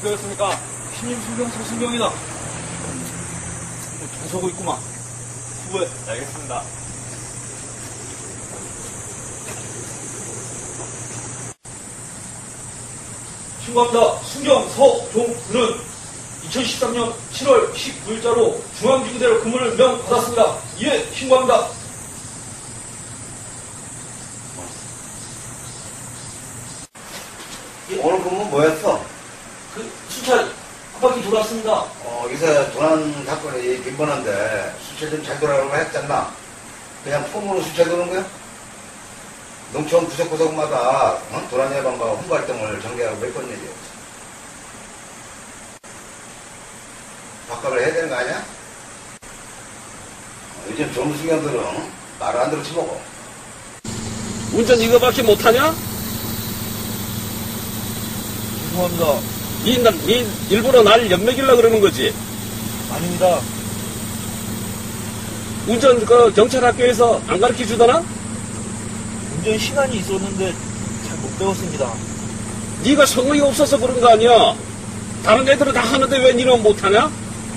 어떻겠습니까? 신임 순경 서순경이다. 장서고 있구만. 후회. 알겠습니다. 신고합니다. 순경 서종근은 2013년 7월 19일자로 중앙지구대로 근무를 명받았습니다. 예, 신고합니다. 오늘 근무 뭐였어? 그 수찰 한 바퀴 돌았습니다. 요새 도난 사건이 빈번한데 수채 좀 잘 돌아가려고 했잖아. 그냥 폼으로 수채 도는 거야? 농촌 구석구석마다 도난 예방과 홍보 활동을 전개하고 몇 번 일이야. 바꿔를 해야 되는 거 아니야? 요즘 젊은 승객들은 말을 안 들어 치먹어. 운전 이거밖에 못하냐? 죄송합니다. 니 일부러 날 연맥이려고 그러는 거지? 아닙니다. 운전 그 경찰학교에서 안 가르쳐 주더나? 운전 시간이 있었는데 잘 못 배웠습니다. 네가 성의가 없어서 그런 거 아니야? 다른 애들은 다 하는데 왜 니는 못하냐?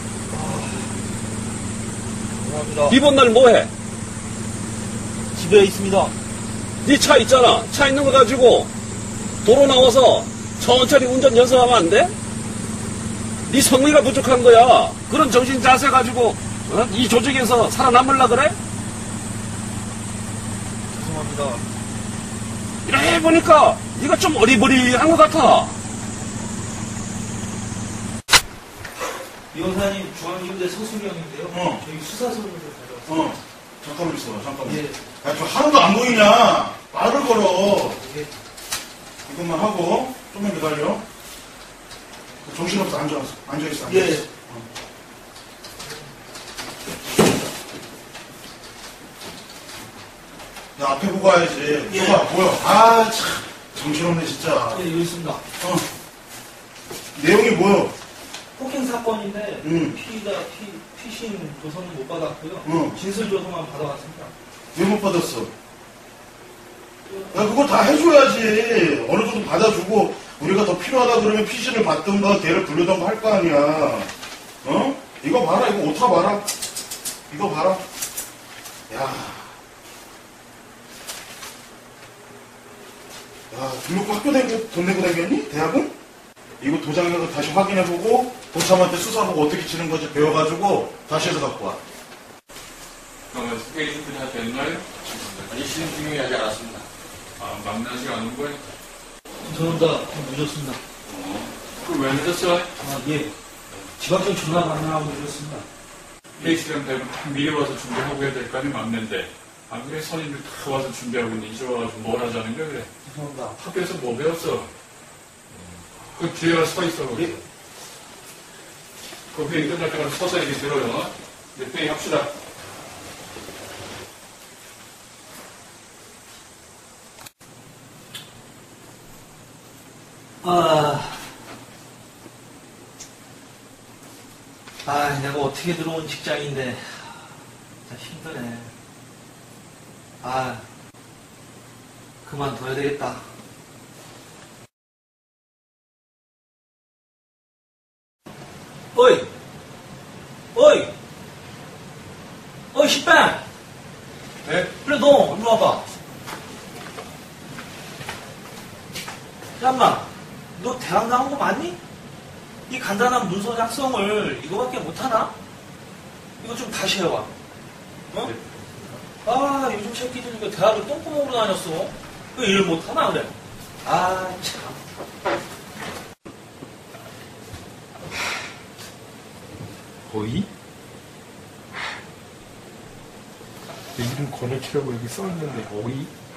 죄송합니다. 이번 날 뭐해? 집에 있습니다. 네 차 있잖아. 차 있는 거 가지고 도로 나와서 천천히 운전 연습하면 안 돼? 네 성의가 부족한 거야. 그런 정신 자세 가지고 이 조직에서 살아남으려 그래? 죄송합니다. 이래 보니까 네가 좀 어리버리한 것 같아. 이 원사님 중앙지구대 서순경인데요. 저희 수사서를 가져왔습니다. 잠깐만 있어, 잠깐만. 예. 야, 저 하나도 안 보이냐? 말을 걸어. 예. 이것만 하고, 좀만 기다려. 정신없어, 앉아있어. 예. 야, 앞에 보고 와야지. 예. 봐봐, 보여. 아, 참. 정신없네, 진짜. 예, 여기 있습니다. 내용이 뭐여? 폭행 사건인데 피의자 피신 조서는 못 받았고요. 진술 조서만 받아왔습니다. 왜 못 받았어? 야, 그거 다 해줘야지. 어느 정도 받아주고, 우리가 더 필요하다 그러면 피신을 받든가, 걔를 부르던가 할 거 아니야. 이거 봐라, 이거 오타 봐라. 이거 봐라. 야, 등록금 학교 다니고 돈 내고 다녔니? 대학은? 이거 도장에서 다시 확인해보고, 도참한테 수사하고 어떻게 치는 건지 배워가지고, 다시 해서 갖고 와. 스테이지들이 다 됐나요? 아니, 시험 중용이 아직 안 왔습니다. 막나시가 안 온 거예요? 죄송합니다. 좀 늦었습니다. 그럼 왜 늦었어? 예. 지각전 전화가 안 나가고 늦었습니다. 회의 시간 되면 다 미리 와서 준비하고 해야 될 거 아니 맞는데. 안 그래? 선임들 다 와서 준비하고 있는데 이제 와서 뭘 하자는 거야, 그래? 죄송합니다. 학교에서 뭐 배웠어? 그 뒤에 가서 서 있어, 거기. 그 회의 끝날 때까지 서서 얘기 들어요. 이제 회의 합시다. 내가 어떻게 들어온 직장인데, 진짜 힘드네. 그만둬야 되겠다. 어이! 식빵! 네? 그래, 너, 일로 와봐. 잠깐만, 너 대학 나온 거 맞니? 이 간단한 문서 작성을 이거밖에 못하나? 이거 좀 다시 해와. 요즘 새끼들 이거 대학을 똥구멍으로 다녔어. 왜 일 못하나, 그래? 참. 어이? 내 이름 권해치라고 여기 써있는데 어이?